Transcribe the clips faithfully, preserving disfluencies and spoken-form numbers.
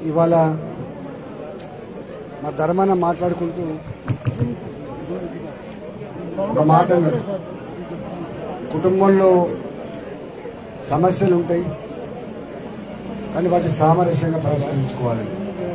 ఇవాళ మా ధర్మాన మాట్లాడుకుంటూ ఒక మాట అన్నాడు, కుటుంబంలో సమస్యలు ఉంటాయి కానీ వాటి సామరస్యంగా పరిష్కరించుకోవాలి.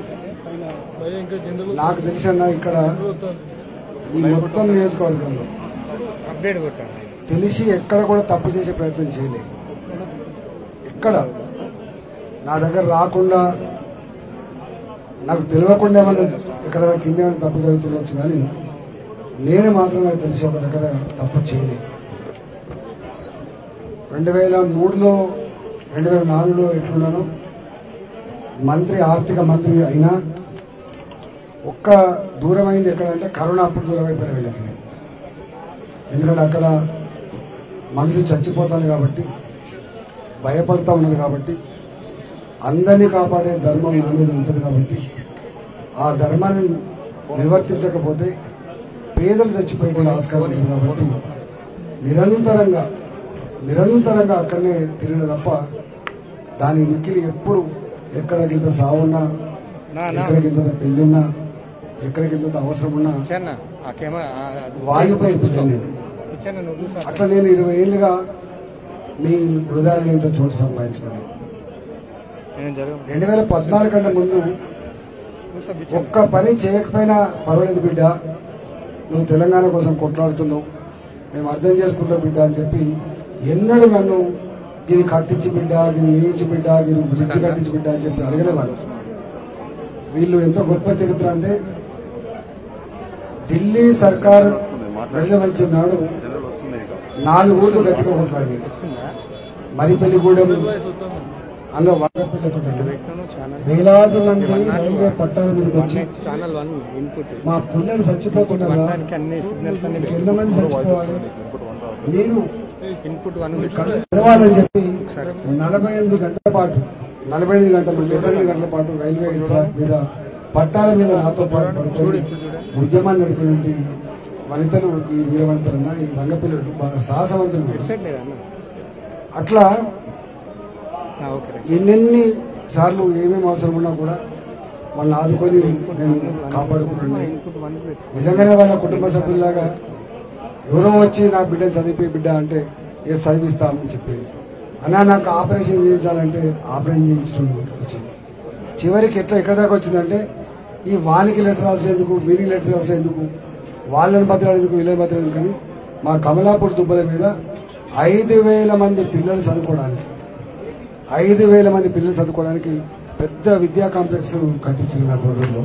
నాకు తెలిసిన ఇక్కడ ఈ మొత్తం నియోజకవర్గంలో తెలిసి ఎక్కడ కూడా తప్పు చేసే ప్రయత్నం చేయలేదు. ఎక్కడ నా దగ్గర రాకుండా నాకు తెలియకుండా ఏమన్నా ఇక్కడ కింద తప్పు జరుగుతుండొచ్చు కానీ నేను మాత్రం నాకు తెలిసి ఒక దగ్గర తప్పు చేయలేదు. రెండు వేల మూడులో రెండు వేల నాలుగులో ఎట్లున్నాను మంత్రి, ఆర్థిక మంత్రి అయినా ఒక్క దూరమైంది ఎక్కడంటే కరోనా అప్పుడు దూరం అయిపోయిన వెళ్ళకి. ఎందుకంటే అక్కడ మనుషులు చచ్చిపోతాను కాబట్టి, భయపడతా ఉన్నారు కాబట్టి, అందరినీ కాపాడే ధర్మం నా మీద ఉంటుంది కాబట్టి ఆ ధర్మాన్ని నిర్వర్తించకపోతే పేదలు చచ్చిపోయే ఆస్కారం ఉంది కాబట్టి నిరంతరంగా నిరంతరంగా అక్కడనే తిరిగిన తప్ప దాని మిక్కిలి ఎప్పుడు ఎక్కడికింత సావున్నా, ఎక్కడికింత పెళ్ళున్నా, ఎక్కడికింత అవసరం ఉన్నా వాళ్ళపై నేను అట్లా నేను ఇరవై ఏళ్ళుగా మీ హృదయాలు ఇంత చోటు సంపాదించుకున్నాను. రెండు వేల పద్నాలుగు కంటే ముందు ఒక్క పని చేయకపోయినా పర్వాలేదు బిడ్డ, నువ్వు తెలంగాణ కోసం కొట్లాడుతున్నావు, మేము అర్థం చేసుకుంటావు బిడ్డ అని చెప్పి ఎన్నడూ నన్ను ఇది కట్టించి బిడ్డ, ఇది వేయించి బిడ్డ, ఇది బ్రిడ్జ్ కట్టించి బిడ్డ అని చెప్పి అడగలేవాళ్ళు. వీళ్ళు ఎంత గొప్ప చరిత్ర అంటే ఢిల్లీ సర్కార్ వెళ్ళవలసిన నాడు నాలుగు ఊళ్ళు గట్టిగా కొట్లాడి మరిపల్లిగూడెం అందులో వేలాది మంది రైల్వే పట్టాల మీదకి వచ్చి మా పిల్లలు చచ్చిపోకుండా ఎంతమంది చచ్చిపోవాలి నేను తెలవాలని చెప్పి నలభై ఎనిమిది గంటల పాటు నలభై ఎనిమిది గంటలు డెబ్బై ఎనిమిది గంటల పాటు రైల్వే మీద పట్టాల మీద నాతో పాటు పడుకొని ఉద్యమాన్ని నడిపినటువంటి వనితలు ఈ వీరవంతులన్నా, ఈ రంగపిల్లలు బాగా సాహసవంతులు. అట్లా ఎన్నెన్ని సార్లు ఏమేమి అవసరం ఉన్నా కూడా వాళ్ళని ఆదుకొని నేను కాపాడుకున్నాను. నిజంగానే వాళ్ళ కుటుంబ సభ్యుల్లాగా ఎవరో వచ్చి నా బిడ్డను చదివి బిడ్డ అంటే ఏ చదివిస్తామని చెప్పేది. అన్నా నాకు ఆపరేషన్ చేయించాలంటే ఆపరేషన్ చేయించడం వచ్చింది. చివరికి ఎట్లా ఎక్కడి దాకా వచ్చిందంటే ఈ వానికి లెటర్ రాసేందుకు, వీరికి లెటర్ రాసేందుకు, వాళ్ళని బతలాడేందుకు, వీళ్ళని బతలాడేందుకు కానీ మా కమలాపూర్ దుబ్బల మీద ఐదు వేల మంది పిల్లలు చదువుకోవడానికి ఐదు వేల మంది పిల్లలు చదువుకోవడానికి పెద్ద విద్యా కాంప్లెక్స్ కట్టించింది నా గొడవలో.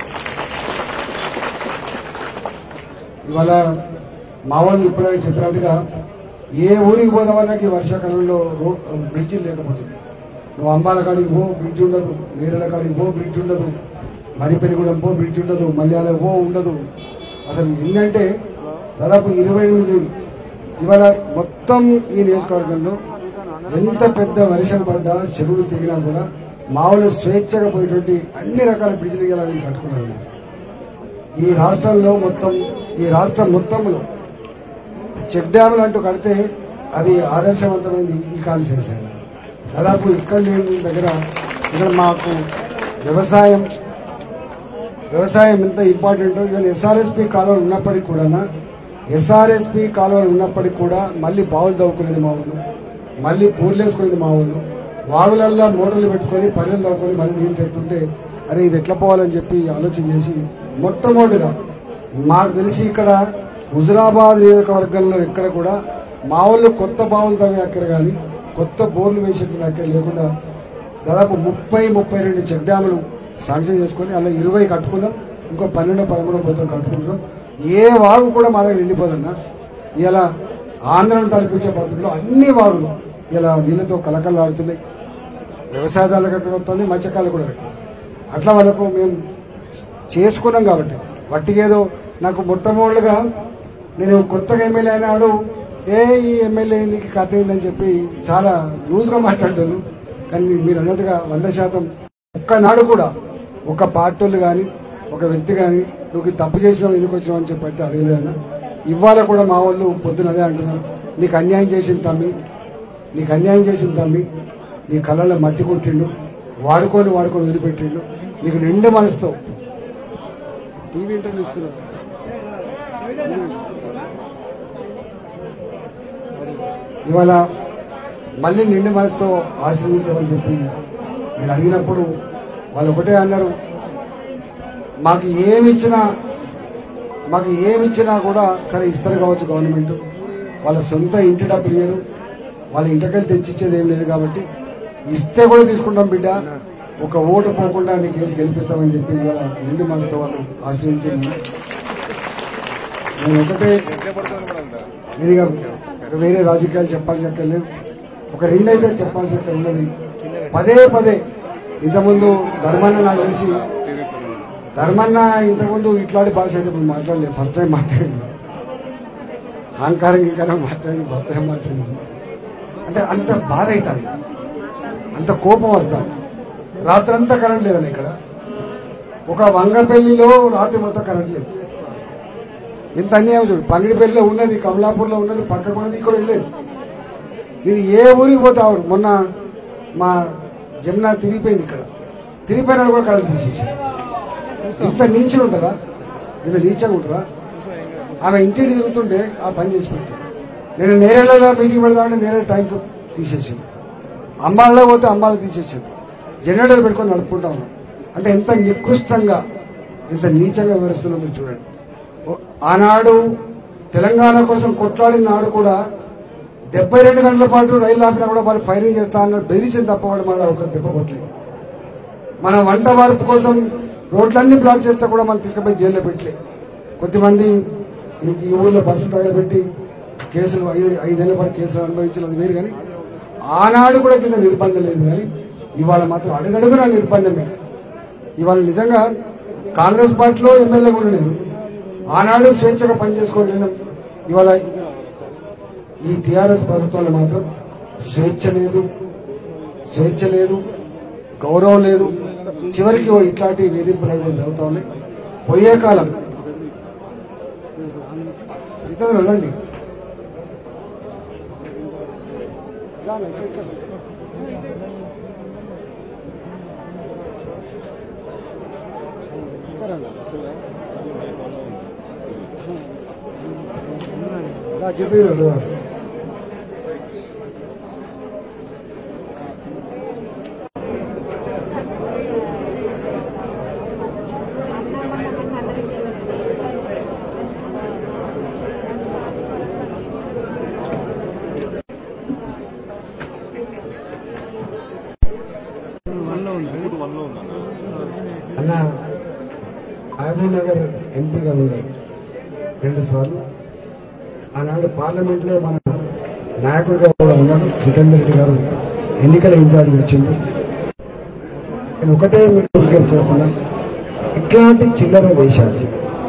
ఇవాళ మా వాళ్ళు ఇప్పుడే చెప్పినట్టుగా ఏ ఊరికి పోదామన్నా ఈ వర్షాకాలంలో రోడ్ బ్రిడ్జి లేకపోతుంది. నువ్వు అంబాల కాడికి పో బ్రిడ్జ్ ఉండదు, నేరల కాడికి పో బ్రిడ్జ్ ఉండదు, మరిపెరిగూడెం పో బ్రిడ్జ్ ఉండదు, మల్యాల పో ఉండదు. అసలు ఏంటంటే దాదాపు ఇరవై ఎనిమిది ఇవాళ మొత్తం ఈ నియోజకవర్గంలో ఎంత పెద్ద వర్షం పడ్డా, చెరువులు తిరిగినా కూడా మా వాళ్ళు స్వేచ్ఛగా పోయేటువంటి అన్ని రకాల బ్రిడ్జ్లు ఇలా కట్టుకున్నారు. ఈ రాష్ట్రంలో మొత్తం ఈ రాష్ట్రం మొత్తంలో చెక్ డ్యాములు అంటూ కడితే అది ఆదర్శవంతమైంది ఈ కాన్స్టిట్యూన్సీ. దాదాపు ఇక్కడ లేని దగ్గర ఇక్కడ మాకు వ్యవసాయం వ్యవసాయం ఎంత ఇంపార్టెంటో ఇవాళ ఎస్ఆర్ఎస్పీ కాలువలు ఉన్నప్పటికీ కూడా ఎస్ఆర్ఎస్పీ కాలువలు ఉన్నప్పటికీ కూడా మళ్ళీ బావులు తవ్వుకునేది మా ఊళ్ళు, మళ్ళీ పూర్లేసుకునేది మా ఊళ్ళు. వాగులల్లో మోటార్లు పెట్టుకుని పల్లెలు తవ్వుకొని మళ్ళీ నీళ్ళు తెస్తుంటే అరే ఇది ఎట్లా పోవాలని చెప్పి ఆలోచన చేసి మొట్టమొదటిగా మాకు తెలిసి ఇక్కడ హుజురాబాద్ నియోజకవర్గంలో ఎక్కడ కూడా మా ఊళ్ళు కొత్త బావులు తవ్వే అక్కర కానీ కొత్త బోర్లు వేసేటువంటి అక్కర లేకుండా దాదాపు ముప్పై ముప్పై రెండు చెక్ డ్యాములు శాంక్షన్ చేసుకుని అలా ఇరవై కట్టుకున్నాం. ఇంకో పన్నెండు పదమూడో పోతాం కట్టుకుంటున్నాం. ఏ వాగు కూడా మా దగ్గర నిండిపోదన్నా. ఇలా ఆంధ్రను తలపించే పద్ధతిలో అన్ని వాగులు ఇలా నీళ్లతో కలకలాడుతున్నాయి. వ్యవసాయదారులకు ఎక్కడ వస్తుంది, మత్స్యకారులు కూడా ఎక్కడ. అట్లా వాళ్ళకు మేము చేసుకున్నాం కాబట్టి వట్టికేదో నాకు మొట్టమొదటిగా నేను కొత్తగా ఎమ్మెల్యే అయినాడు ఏ ఈ ఎమ్మెల్యే నీకు కథ అయిందని చెప్పి చాలా లూజ్గా మాట్లాడాను. కానీ మీరు అన్నట్టుగా వంద శాతం ఒక్కనాడు కూడా ఒక పార్టీలు కానీ ఒక వ్యక్తి కానీ నువ్వు తప్పు చేసినావు ఎందుకు వచ్చినావు అని చెప్పి అయితే అడగలేదన్నా. ఇవాళ కూడా మా వాళ్ళు పొద్దున అదే అంటున్నారు, నీకు అన్యాయం చేసింది తమ్మి, నీకు అన్యాయం చేసింది తమ్మి, నీ కళ్ళలో మట్టి కొట్టిండు, వాడుకొని వాడుకొని వదిలిపెట్టిండు. నీకు నిండు మనసుతో టీవీ ఇంటర్వ్యూ ఇస్తున్నారు. ఇవాళ మళ్ళీ నిండు మనసుతో ఆశ్రయించమని చెప్పి నేను అడిగినప్పుడు వాళ్ళు ఒకటే అన్నారు, మాకు ఏమిచ్చినా మాకు ఏమిచ్చినా కూడా సరే ఇస్తారు కావచ్చు గవర్నమెంట్, వాళ్ళ సొంత ఇంటి డబ్బులు లేరు, వాళ్ళ ఇంటికెళ్ళి తెచ్చిచ్చేది ఏం లేదు కాబట్టి ఇస్తే కూడా తీసుకుంటాం బిడ్డ, ఒక ఓటు పోకుండా నీకు వేసి గెలిపిస్తామని చెప్పి ఇవాళ నిండు మనసుతో వాళ్ళు ఆశ్రయించింది. నేను ఒకటే నేనుగా వేరే రాజకీయాలు చెప్పాల్సి అక్కర్లేదు, ఒక రెండైతే చెప్పాల్సి అక్కడ ఉన్నది. పదే పదే ఇంతకుముందు ధర్మన్న నాకు తెలిసి ధర్మన్న ఇంతకుముందు ఇట్లాంటి భాష అయితే ఇప్పుడు మాట్లాడలేదు, ఫస్ట్ టైం మాట్లాడింది. అహంకారం ఇంకా మాట్లాడింది, ఫస్ట్ టైం మాట్లాడింది. అంటే అంత బాధ అవుతుంది, అంత కోపం వస్తుంది. రాత్రంతా కరెంట్ లేదని ఇక్కడ ఒక వంగపల్లిలో రాత్రి మొత్తం కరెంట్ లేదు. ఇంత అన్యాయం చూడు. పంగిడిపల్లిలో ఉన్నది, కమలాపూర్లో ఉన్నది, పక్కకు ఉన్నది, ఇక్కడ వెళ్ళలేదు. ఇది ఏ ఊరికి పోతావు? మొన్న మా జమున తిరిగిపోయింది, ఇక్కడ తిరిగిపోయినా కూడా కరెంట్ తీసేసి. ఇంత నీచులు ఉంటారా? ఇంత నీచంగా ఉంటారా? ఆమె ఇంటికి తిరుగుతుంటే ఆ పని చేసి పెట్టారు. నేను నేరేళ్ళలో మీటింగ్ పెడదామంటే నేరేడు టైంకు తీసేసాను, అమ్మాయిలో పోతే అమ్మాయిలు తీసేసాను, జనరేటర్లు పెట్టుకొని నడుపుకుంటా ఉన్నాం. అంటే ఎంత నికృష్టంగా ఎంత నీచంగా వివరిస్తున్నా మీరు చూడండి. ఆనాడు తెలంగాణ కోసం కొట్లాడిన నాడు కూడా డెబ్బై రెండు గంటల పాటు రైలు ఆపినా కూడా వాళ్ళు ఫైరింగ్ చేస్తా అన్నారు, బెదిరించిన తప్పవాడు మళ్ళీ ఒక దెబ్బ కొట్టలేదు. మన వంట వార్పు కోసం రోడ్లన్నీ బ్లాక్ చేస్తే కూడా మనం తీసుకుపోయి జైల్లో పెట్టలే. కొద్దిమంది ఈ ఊళ్ళో బస్సులు తగలబెట్టి కేసులు ఐదు ఐదేళ్ల పాటు కేసులు అనుభవించాలి, అది వేరు. కానీ ఆనాడు కూడా కింద నిర్బంధం లేదు. కానీ ఇవాళ మాత్రం అడుగడుగునా నిర్బంధమే. ఇవాళ నిజంగా కాంగ్రెస్ పార్టీలో ఎమ్మెల్యే కూడా లేదు, ఆనాడు స్వేచ్ఛగా పనిచేసుకోలేను. ఇవాళ ఈ టీఆర్ఎస్ ప్రభుత్వంలో మాత్రం స్వేచ్ఛ లేదు, స్వేచ్ఛ లేదు, గౌరవం లేదు. చివరికి ఇట్లాంటి వేధింపులు కూడా జరుగుతూ ఉన్నాయి. పోయే కాలం వెళ్ళండి చెప్పి అన్న మహబూబ్ నగర్ ఎంపీగా ఉన్నారు రెండు సార్లు. ఆనాడు పార్లమెంట్ లో మన నాయకుడిగా కూడా ఉన్నారు జితేందర్ రెడ్డి గారు, ఎన్నికల ఇన్ఛార్జ్ వచ్చింది. నేను ఒకటే మీకు విజ్ఞప్తి చేస్తున్నా, ఇట్లాంటి చిల్లర వేషాలు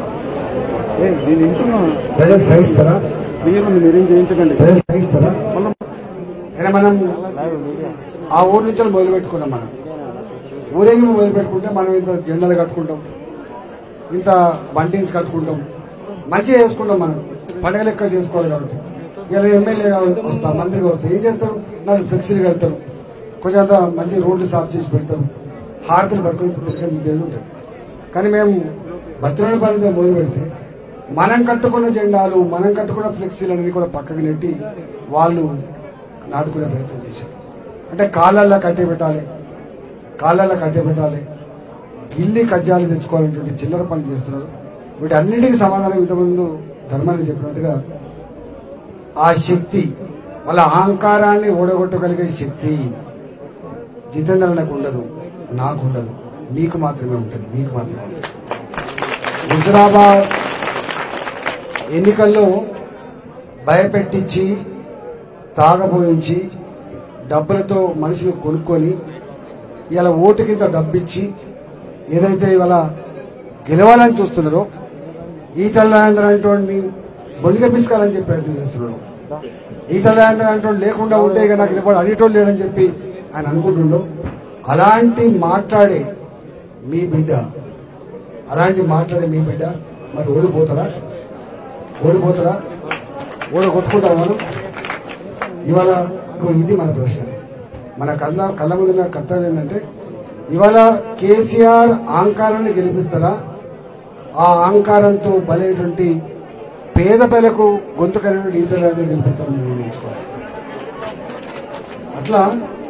ప్రజలు సహిస్తారా? ప్రజలు సహిస్తారా? మనం ఆ ఊరు నుంచి మొదలు పెట్టుకున్నాం. మనం ఊరేగి మొదలు పెట్టుకుంటే మనం ఇంత జెండాలు కట్టుకుంటాం, ఇంత బంటిన్స్ కట్టుకుంటాం, మంచిగా చేసుకుంటాం. మనం పండుగ లెక్క చేసుకోవాలి. కాబట్టి ఇలా ఎమ్మెల్యే వస్తా మంత్రిగా వస్తే ఏం చేస్తారు? నాలుగు ఫ్లెక్సీలు కడతారు, కొంచెం అంత మంచి రోడ్లు సాఫ్ చేసి పెడతారు, హారతులు పట్టుకొని తిరిగి ఉంటారు. కానీ మేము భద్రమైన పనులతో మొదలు పెడితే మనం కట్టుకున్న జెండాలు, మనం కట్టుకున్న ఫ్లెక్సీలు అనేది కూడా పక్కకి నెట్టి వాళ్ళు నాటుకునే ప్రయత్నం చేశారు. అంటే కాళ్ళల్లో కట్టే పెట్టాలి, కాళ్ళల్లో కట్టే పెట్టాలి, గిల్లి కజ్జాలు తెచ్చుకోవాలనేటువంటి చిల్లర పనులు చేస్తున్నారు. వీటి అన్నిటికీ సమాధానం ఇంతకుముందు ధర్మాన్ని చెప్పినట్టుగా ఆ శక్తి, వాళ్ళ అహంకారాన్ని ఓడగొట్టగలిగే శక్తి జితేంద్రన్నకు ఉండదు, నాకు ఉండదు, మీకు మాత్రమే ఉంటుంది, మీకు మాత్రమే ఉంటుంది. హుజురాబాద్ ఎన్నికల్లో భయపెట్టించి తాగబోయించి డబ్బులతో మనుషులు కొనుక్కొని ఇలా ఓటు కింద డబ్బిచ్చి ఏదైతే ఇవాళ గెలవాలని చూస్తున్నారో ఈటల రాజేంద్ర అనేటువంటి బొలిగ పిసుకాలని చెప్పి ప్రయత్నం చేస్తున్నాడు. ఈటల రాజేంద్ర అనేటువంటి లేకుండా ఉంటే ఇక నాకు నిలబడి అడిటోళ్ళు లేడని చెప్పి ఆయన అనుకుంటుండో, అలాంటి మాట్లాడే మీ బిడ్డ అలాంటి మాట్లాడే మీ బిడ్డ మరి ఓడిపోతారా? ఓడిపోతారా? ఓడ కొట్టుకుంటాం మనం. ఇవాళ ఇది మన ప్రశ్న. మన కళ్ళ కళ్ళ ముందున్న కర్తవ్యం ఏంటంటే ఇవాళ కేసీఆర్ అహంకారాన్ని గెలిపిస్తారా, ఆ అహంకారంతో బలైనటువంటి పేద పిల్లకు గొంతుకైన ఈటలను గెలిపిస్తారని నిర్ణయించుకోవాలి. అట్లా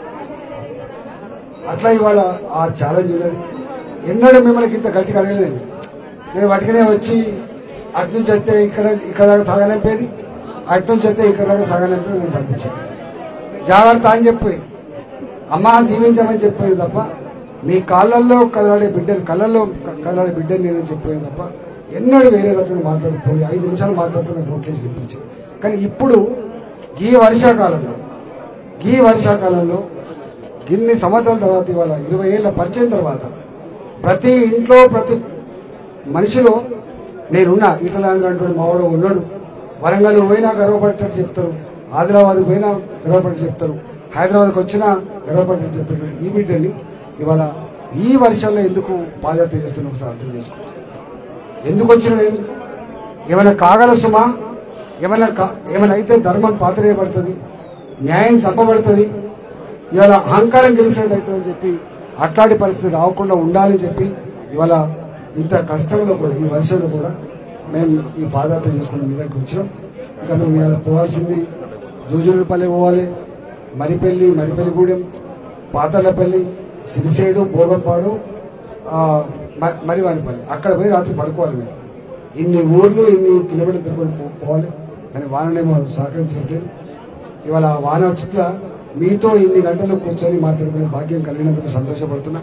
అట్లా ఇవాళ ఆ ఛాలెంజ్ ఉన్నది. ఎన్నడూ మిమ్మల్ని ఇంత గట్టిగా అడగలేదు. నేను వాటికనే వచ్చి అటు నుంచి వస్తే ఇక్కడ ఇక్కడ దాకా సాగనంపేది, అటు నుంచి వస్తే ఇక్కడ దాకా సాగనంపేది. నేను పంపించాను జాగ్రత్త అని చెప్పి అమ్మ దీవించమని చెప్పేది తప్ప మీ కాళ్ళల్లో కదలాడే బిడ్డలు కళ్ళల్లో కదలాడే బిడ్డని నేను చెప్పేది తప్ప ఎన్నడూ వేరే రకంగా మాట్లాడుకోండి. ఐదు నిమిషాలు మాట్లాడుతున్న రోట్లేసి గెలిపించాను. కానీ ఇప్పుడు ఈ వర్షాకాలంలో ఈ వర్షాకాలంలో ఇన్ని సంవత్సరాల తర్వాత ఇవాళ ఇరవై ఏళ్ల పరిచయం తర్వాత ప్రతి ఇంట్లో ప్రతి మనిషిలో నేనున్నా. ఈటలాంధ్ర అంటాడు మావాడు ఉన్నాడు. వరంగల్ పోయినా గర్వపడేటట్టు చెప్తారు, ఆదిలాబాద్ పోయినా గర్వపడేట్టు చెప్తారు, హైదరాబాద్కి వచ్చినా గర్వపడేట్టు చెప్తారు. ఈ బిడ్డని ఇవాళ ఈ వర్షంలో ఎందుకు పాదయాత్ర చేస్తున్నా ఒకసారి అర్థం చేసుకో. ఎందుకు వచ్చిన నేను ఏమైనా కాగల సుమా, ఏమైనా ఏమైనా అయితే ధర్మం పాతరేయబడుతుంది, న్యాయం చంపబడుతుంది, ఇవాళ అహంకారం గెలిచినట్టు అవుతుందని చెప్పి అట్లాంటి పరిస్థితి రాకుండా ఉండాలని చెప్పి ఇవాళ ఇంత కష్టంలో కూడా ఈ వర్షంలో కూడా మేము ఈ పాదయాత్ర చేసుకుని మీ దగ్గరికి వచ్చినాం. ఇంకా మేము ఇవాళ పోవాల్సింది జూజులపల్లి పోవాలి, మరిపల్లి మరిపల్లిగూడెం, పాతర్లపల్లి, సిరిసేడు, బోగంపాడు, మరివానిపల్లి అక్కడ పోయి రాత్రి పడుకోవాలి. మేము ఇన్ని ఊర్లు ఇన్ని కిలోమీటర్లు తిరుగుని పోవాలి. కానీ వాననేమో సహకరించట్లేదు. ఇవాళ వాన చుట్ల మీతో ఇన్ని గంటలు కూర్చొని మాట్లాడుకునే భాగ్యం కలిగినందుకు సంతోషపడుతున్నా.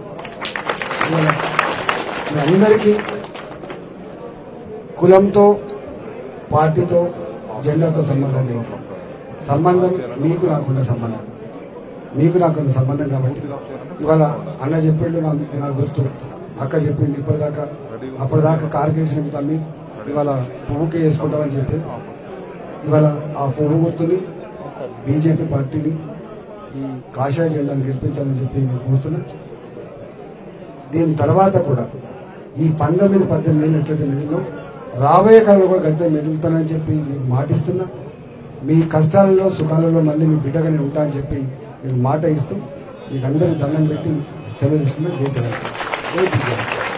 మీ అందరికీ కులంతో పార్టీతో జెండాతో సంబంధం లేదు. సంబంధం మీకు నాకున్న సంబంధం మీకు నాకున్న సంబంధం కాబట్టి ఇవాళ అన్న చెప్పిండు నాకు గుర్తు, అక్క చెప్పింది ఇప్పటిదాకా అప్పటిదాకా కార్కేసిన తమ్మి ఇవాళ పువ్వుకే వేసుకుంటామని చెప్పి ఇవాళ ఆ పువ్వు గుర్తుని బీజేపీ పార్టీని ఈ కాషాయ జెండాను గెలిపించాలని చెప్పి నేను కోరుతున్నా. దీని తర్వాత కూడా ఈ పంతొమ్మిది పద్దెనిమిది ఏళ్ళు ఎట్లయితే మెదిలిలో రాబోయే కాలంలో కూడా గట్టిగా మెదులుతానని చెప్పి మీకు మాటిస్తున్నా. మీ కష్టాలలో సుఖాలలో మళ్ళీ మీ బిడ్డగానే ఉంటా అని చెప్పి మీకు మాట ఇస్తూ మీకు అందరికీ దండం పెట్టి సెలవు తీసుకున్నా. జై తెలంగాణ.